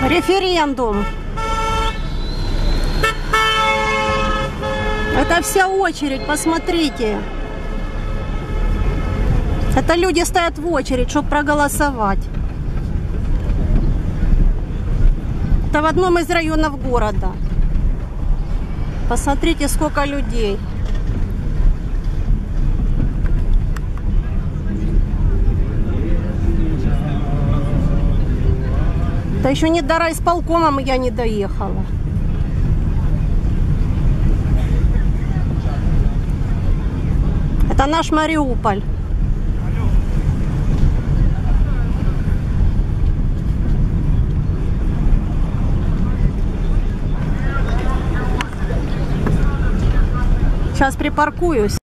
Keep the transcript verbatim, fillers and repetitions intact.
Референдум. Это вся очередь, посмотрите. Это люди стоят в очередь, чтобы проголосовать. Это в одном из районов города. Посмотрите, сколько людей. Да еще не до райисполкома я не доехала. Это наш Мариуполь. Сейчас припаркуюсь.